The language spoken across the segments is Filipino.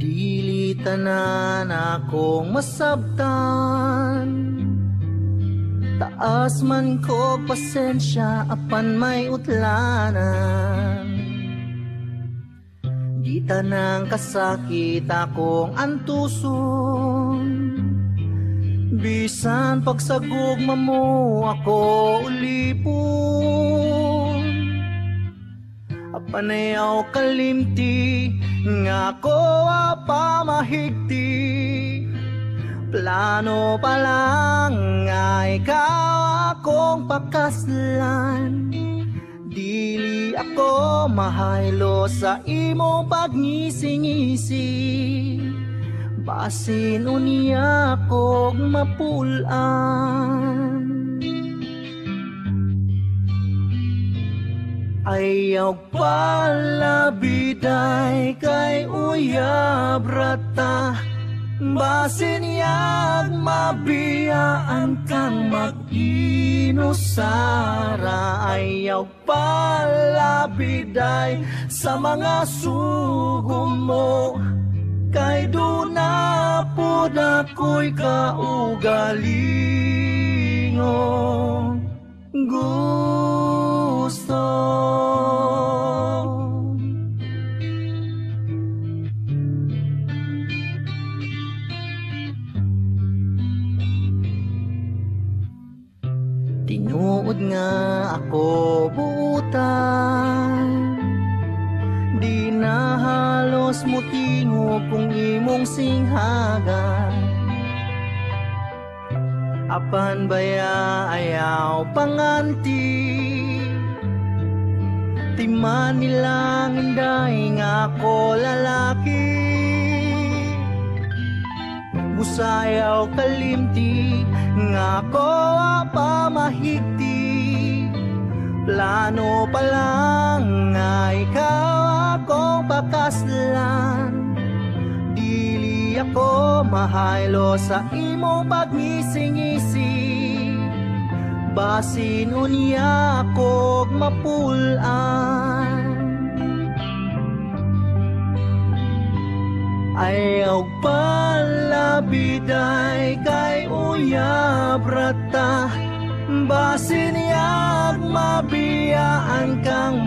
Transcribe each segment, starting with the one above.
Dili tanan akong masabtan, taas man ko pasensya apan may utlanan. Di tanang kasakit akong antuson, bisan pagsagugma mo ako ulipon. Apanayaw kalimti nga ko pamahigti, plano pa lang nga ikaw akong pakaslan. Dili ako mahaylo sa imong pagngisi-ngisi, basin unya akong mapulan. Ayaw palabiday kay uyab rata, basin yag mabiyaan kang mag-inusara. Ayaw palabiday sa mga sugong mo, kay duna po ako'y kaugalingon gusto. Tinuod nga ako buutan, di na halos mutingo kung imong singhagan. Apan baya ayaw panganti, timan nilang inday nga ako lalaki. Busayaw kalimti nga ko pamahigti, plano pa lang nga ikaw akong pakaslan. Dili ako mahaylo sa imong pagngisi-ngisi, basin unya akong mapulan. Ayaw palabiday kay uyab rata, basin yag mabiyaan kang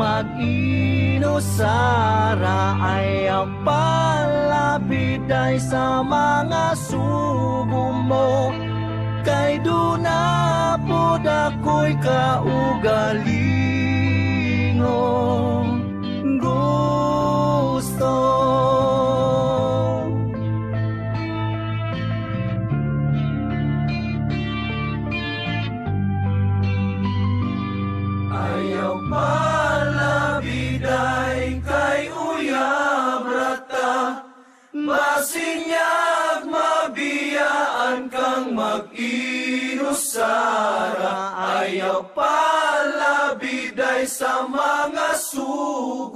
mag-inusara. Ayaw palabiday sa mga sugo mo, kay duna po ako'y kaugalingon gusto. Ayaw palabiday kay uyab rata, basin yag mabiyaan kang mag-inusara. Ayaw palabiday sa mga sugo